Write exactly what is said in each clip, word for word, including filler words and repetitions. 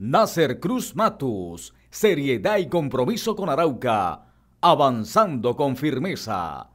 Nasser Cruz Matus, seriedad y compromiso con Arauca, avanzando con firmeza.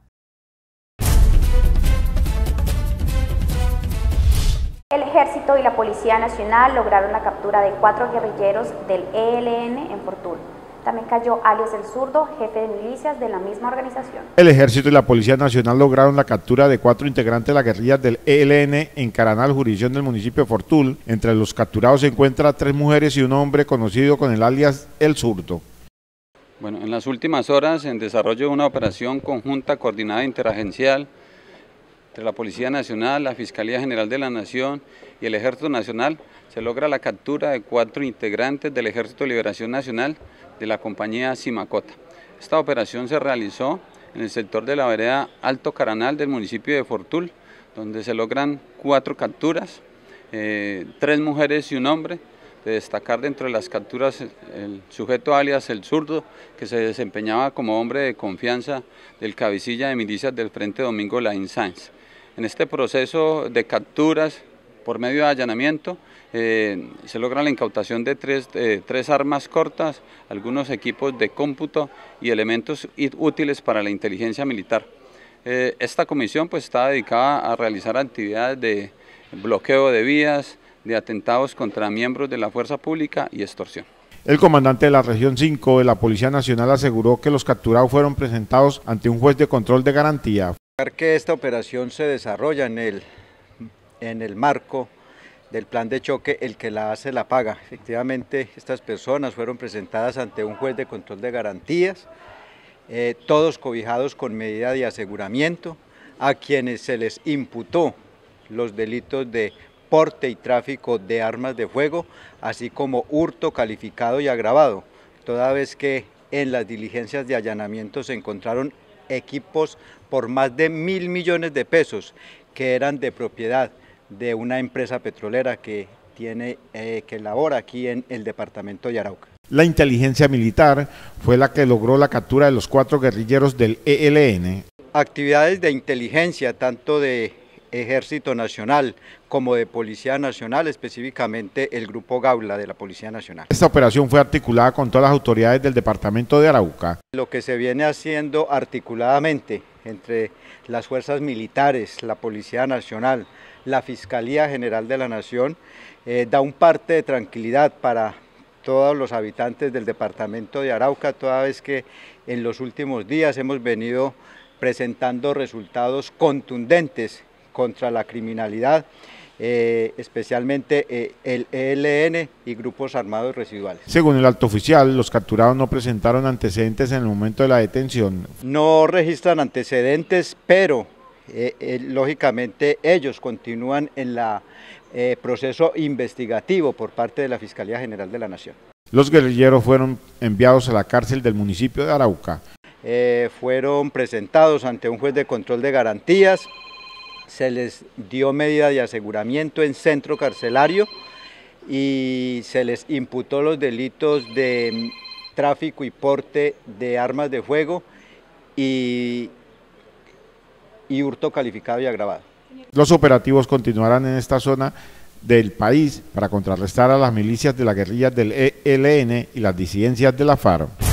El Ejército y la Policía Nacional lograron la captura de cuatro guerrilleros del E L N en Fortul. También cayó alias El Zurdo, jefe de milicias de la misma organización. El Ejército y la Policía Nacional lograron la captura de cuatro integrantes de la guerrilla del E L N en Caranal, jurisdicción del municipio de Fortul. Entre los capturados se encuentran tres mujeres y un hombre conocido con el alias El Zurdo. Bueno, en las últimas horas, en desarrollo de una operación conjunta coordinada interagencial entre la Policía Nacional, la Fiscalía General de la Nación y el Ejército Nacional, se logra la captura de cuatro integrantes del Ejército de Liberación Nacional de la compañía Simacota. Esta operación se realizó en el sector de la vereda Alto Caranal del municipio de Fortul, donde se logran cuatro capturas, eh, tres mujeres y un hombre. De destacar dentro de las capturas el sujeto alias El Zurdo, que se desempeñaba como hombre de confianza del cabecilla de milicias del Frente Domingo Laín Sáenz. En este proceso de capturas por medio de allanamiento eh, se logra la incautación de tres, eh, tres armas cortas, algunos equipos de cómputo y elementos útiles para la inteligencia militar. Eh, esta comisión pues está dedicada a realizar actividades de bloqueo de vías, de atentados contra miembros de la fuerza pública y extorsión. El comandante de la región cinco de la Policía Nacional aseguró que los capturados fueron presentados ante un juez de control de garantía. Que esta operación se desarrolla en el, en el marco del plan de choque, el que la hace la paga. Efectivamente, estas personas fueron presentadas ante un juez de control de garantías, eh, todos cobijados con medida de aseguramiento, a quienes se les imputó los delitos de porte y tráfico de armas de fuego, así como hurto calificado y agravado, toda vez que en las diligencias de allanamiento se encontraron equipos por más de mil millones de pesos que eran de propiedad de una empresa petrolera que tiene eh, que labora aquí en el departamento de Arauca. La inteligencia militar fue la que logró la captura de los cuatro guerrilleros del E L N. Actividades de inteligencia, tanto de Ejército Nacional como de Policía Nacional, específicamente el Grupo Gaula de la Policía Nacional. Esta operación fue articulada con todas las autoridades del departamento de Arauca. Lo que se viene haciendo articuladamente entre las fuerzas militares, la Policía Nacional, la Fiscalía General de la Nación, eh, da un parte de tranquilidad para todos los habitantes del departamento de Arauca, toda vez que en los últimos días hemos venido presentando resultados contundentes contra la criminalidad, eh, especialmente eh, el E L N y grupos armados residuales. Según el alto oficial, los capturados no presentaron antecedentes en el momento de la detención. No registran antecedentes, pero eh, eh, lógicamente ellos continúan en el eh, proceso investigativo por parte de la Fiscalía General de la Nación. Los guerrilleros fueron enviados a la cárcel del municipio de Arauca. Eh, fueron presentados ante un juez de control de garantías, se les dio medida de aseguramiento en centro carcelario y se les imputó los delitos de tráfico y porte de armas de fuego y, y hurto calificado y agravado. Los operativos continuarán en esta zona del país para contrarrestar a las milicias de la guerrilla del E L N y las disidencias de la FARC.